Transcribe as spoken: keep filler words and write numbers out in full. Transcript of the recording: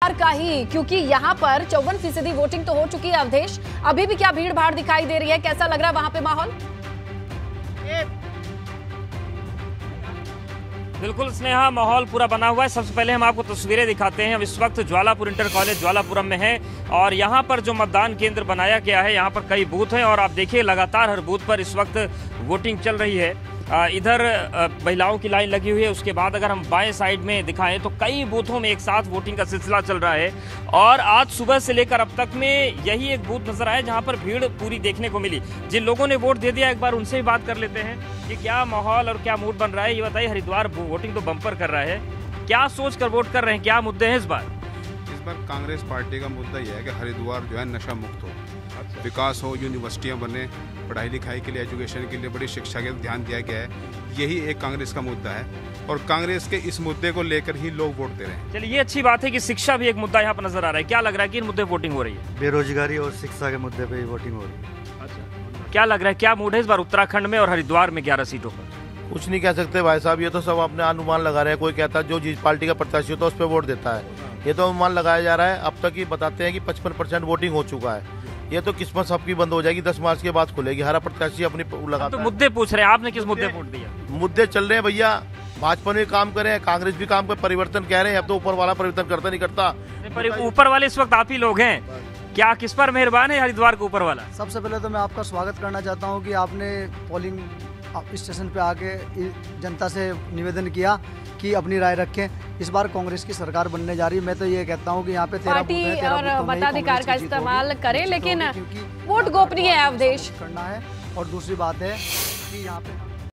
का ही, क्योंकि यहाँ पर चौवन फीसदी वोटिंग तो हो चुकी है अवधेश। अभी भी क्या भीड़ भाड़ दिखाई दे रही है, कैसा लग रहा है वहां पे माहौल? बिल्कुल स्नेहा, माहौल पूरा बना हुआ है। सबसे पहले हम आपको तस्वीरें दिखाते हैं। हम इस वक्त ज्वालापुर इंटर कॉलेज ज्वालापुरम में हैं और यहाँ पर जो मतदान केंद्र बनाया गया है, यहाँ पर कई बूथ हैं और आप देखिए लगातार हर बूथ पर इस वक्त वोटिंग चल रही है। इधर महिलाओं की लाइन लगी हुई है। उसके बाद अगर हम बाएं साइड में दिखाएं तो कई बूथों में एक साथ वोटिंग का सिलसिला चल रहा है और आज सुबह से लेकर अब तक में यही एक बूथ नजर आया जहां पर भीड़ पूरी देखने को मिली। जिन लोगों ने वोट दे दिया, एक बार उनसे ही बात कर लेते हैं कि क्या माहौल और क्या मूड बन रहा है। ये बताइए, हरिद्वार वोटिंग तो बम्पर कर रहा है, क्या सोच कर वोट कर रहे हैं, क्या मुद्दे हैं इस बार? इस बार कांग्रेस पार्टी का मुद्दा यह है कि हरिद्वार जो है नशा मुक्त हो, विकास हो, यूनिवर्सिटियां बने, पढ़ाई लिखाई के लिए, एजुकेशन के लिए बड़ी शिक्षा के ध्यान दिया गया है। यही एक कांग्रेस का मुद्दा है और कांग्रेस के इस मुद्दे को लेकर ही लोग वोट दे रहे हैं। चलिए, ये अच्छी बात है कि शिक्षा भी एक मुद्दा यहाँ पर नजर आ रहा है। क्या लग रहा है कि इन मुद्दे पर वोटिंग हो रही है? बेरोजगारी और शिक्षा के मुद्दे पे वोटिंग हो रही है। अच्छा, क्या लग रहा है, क्या मूड है इस बार उत्तराखंड में और हरिद्वार में ग्यारह सीटों पर? कुछ नहीं कह सकते भाई साहब, ये तो सब अपने अनुमान लगा रहे हैं। कोई कहता है जो जिस पार्टी का प्रत्याशी होता है उस पर वोट देता है, ये तो अनुमान लगाया जा रहा है। अब तक ही बताते हैं कि पचपन परसेंट वोटिंग हो चुका है। ये तो किस्मत सबकी बंद हो जाएगी, दस मार्च के बाद खुलेगी। हर प्रत्याशी अपनी लगाता तो मुद्दे पूछ रहे हैं, आपने किस मुद्दे वोट दिया? मुद्दे चल रहे हैं भैया, भाजपा ने काम करे, कांग्रेस भी काम करे, परिवर्तन कह रहे हैं। अब तो ऊपर वाला परिवर्तन करता नहीं करता। ऊपर वाले इस वक्त आप ही लोग हैं, क्या किस पर मेहरबान है हरिद्वार के ऊपर वाला? सबसे पहले तो मैं आपका स्वागत करना चाहता हूं कि आपने पोलिंग स्टेशन पे आके जनता से निवेदन किया कि अपनी राय रखें। इस बार कांग्रेस की सरकार बनने जा रही है। मैं तो ये कहता हूं कि यहाँ पे पार्टी और मताधिकार का इस्तेमाल करें, लेकिन वोट गोपनीय है अवधेश करना है। और दूसरी बात है कि यहाँ पे